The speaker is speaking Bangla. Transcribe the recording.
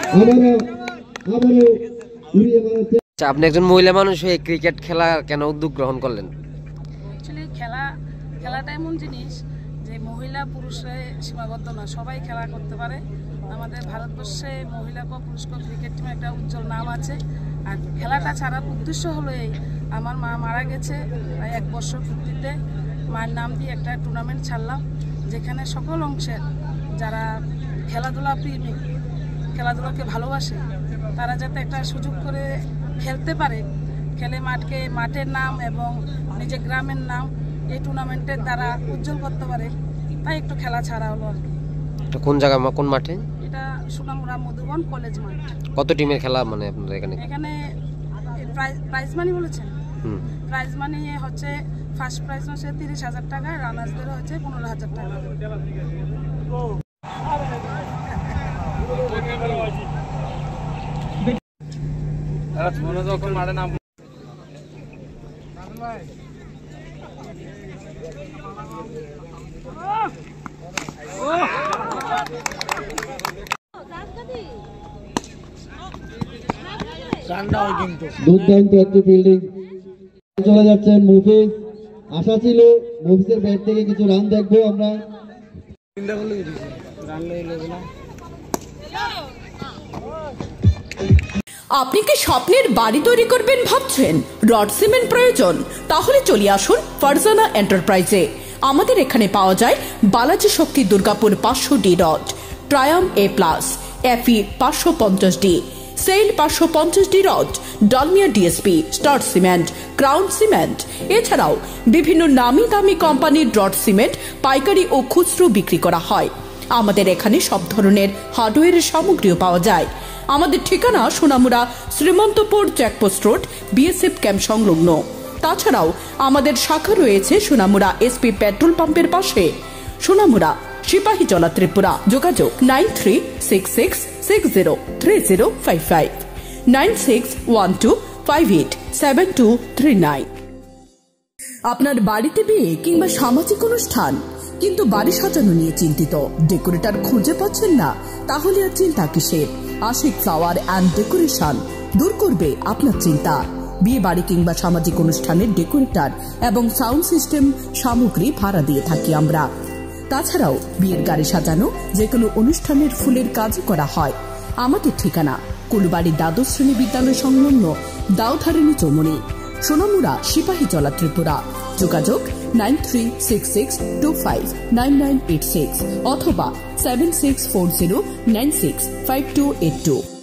আপনি একজন মহিলা মানুষ হয়ে ক্রিকেট খেলা কেন উদ্যোগ গ্রহণ করলেন? অ্যাকচুয়ালি খেলাটা এমন জিনিস যে মহিলা পুরুষে সীমাবদ্ধ না, সবাই খেলা করতে পারে। আমাদের ভারতবর্ষে মহিলা বা পুরুষ ক্রিকেট টিমে একটা উজ্জ্বল নাম আছে। আর খেলাটা ছাড়ার উদ্দেশ্য হলো এই, আমার মা মারা গেছে প্রায় 1 বছর পূর্তিতে। মায়ের নাম দিয়ে একটা টুর্নামেন্ট ছাড়লাম, যেখানে সকল অংশের যারা খেলাধুলা প্রেমিক, খেলাধুলাকে ভালোবাসে, তারা যাতে একটা সুযোগ করে খেলতে পারে, খেলে মাঠের নাম এবং নিজের গ্রামের নাম এই টুর্নামেন্টের দ্বারা উজ্জ্বল করতে পারে, তাই একটু খেলা ছাড়া হলো আর কি। এটা কোন জায়গা, কোন মাঠে? এটা সোনামুড়া মধুবন কলেজ মাঠ। কত টিমের খেলা মানে আপনাদের এখানে? এখানে প্রাইজ মানি বলেছেন? প্রাইজ মানি হচ্ছে ফার্স্ট প্রাইজ হচ্ছে 30,000 টাকা, রানার্সদের হচ্ছে 15,000 টাকা। দুর্দান্ত একটি ফিল্ডিং চলে যাচ্ছেন মুফিজ। আশা ছিল মুফিজের ব্যাট থেকে কিছু রান দেখবো আমরা। আপনি কি স্বপ্নের বাড়ি তৈরি করবেন ভাবছেন? রড সিমেন্ট প্রয়োজন? তাহলে চলে আসুন ফারজানা এন্টারপ্রাইজে। আমাদের এখানে পাওয়া যায় বালাজি শক্তি দুর্গাপুর 500D রড, ট্রায়াম A+, FE 550D, SAIL 550D rod, Dalmia DSP, star cement, crown cement. এছাড়াও বিভিন্ন নামি দামি কোম্পানির রড সিমেন্ট পাইকারি ও খুচরো বিক্রি করা হয়। আমাদের এখানে সব ধরনের হার্ডওয়্যারের সামগ্রীও পাওয়া যায়। আমাদের ঠিকানা Sonamura Srimantapur checkpost road, BSF camp সংলগ্ন। তাছাড়াও আমাদের শাখা রয়েছে সোনামুড়া এসপি পেট্রোল পাম্পের পাশে, সোনামুড়া সিপাহীজলা ত্রিপুরা। যোগাযোগ 9366603055, 9612587239। আপনার বাড়িতে বিয়ে কিংবা সামাজিক অনুষ্ঠান, কিন্তু বাড়ি সাজানো নিয়ে চিন্তিত, ডেকোরেটর খুঁজে পাচ্ছেন না? তাহলে আর চিন্তা কিসের? আশিক ফ্লাওয়ার অ্যান্ড ডেকোরেশন দূর করবে আপনার চিন্তা। বিয়ে বাড়ি কিংবা সামাজিক অনুষ্ঠানের ডেকোরেটর এবং সাউন্ড সিস্টেম সামগ্রী ভাড়া দিয়ে থাকি আমরা। তাছাড়াও বিয়ের গাড়ি সাজানো, যে কোনো অনুষ্ঠানের ফুলের কাজ করা হয়। আমাদের ঠিকানা কুলবাড়ি দ্বাদশ শ্রেণী বিদ্যালয় সংলগ্ন দাউধারিণী চৌমুনি, সোনামুড়া সিপাহীজলা ত্রিপুরা। যোগাযোগ 9366259986 অথবা 7640965282।